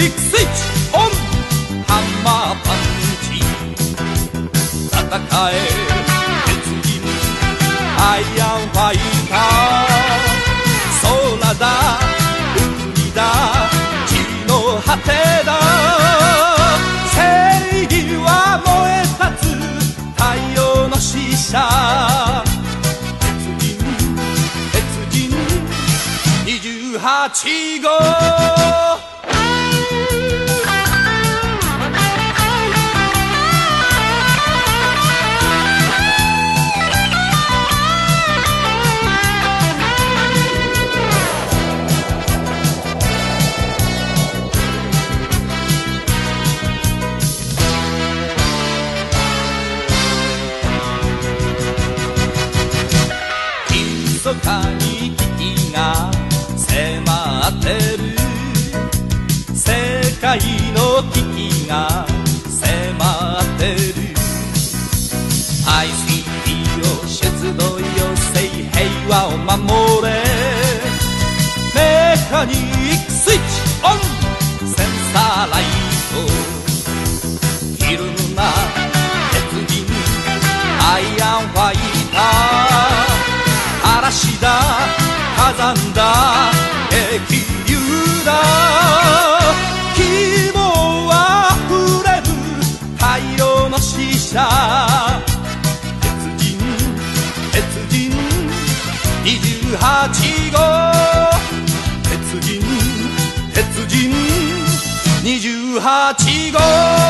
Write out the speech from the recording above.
スイッチオン、ハンマーパンチ戦え鉄人アイアンファイター、空だ海だ地の果てだ、正義は燃え立つ太陽の使者、鉄人28号。密かに危機が迫ってる、世界の危機が迫ってる、 ICP を出動よせ、平和を守れ、メカニックスイッチオン、センサーライト、ひるむな鉄人アイアンファイター、嵐だ火山だ激流だ、希望あふれる太陽の使者、鉄人28号、鉄人28号。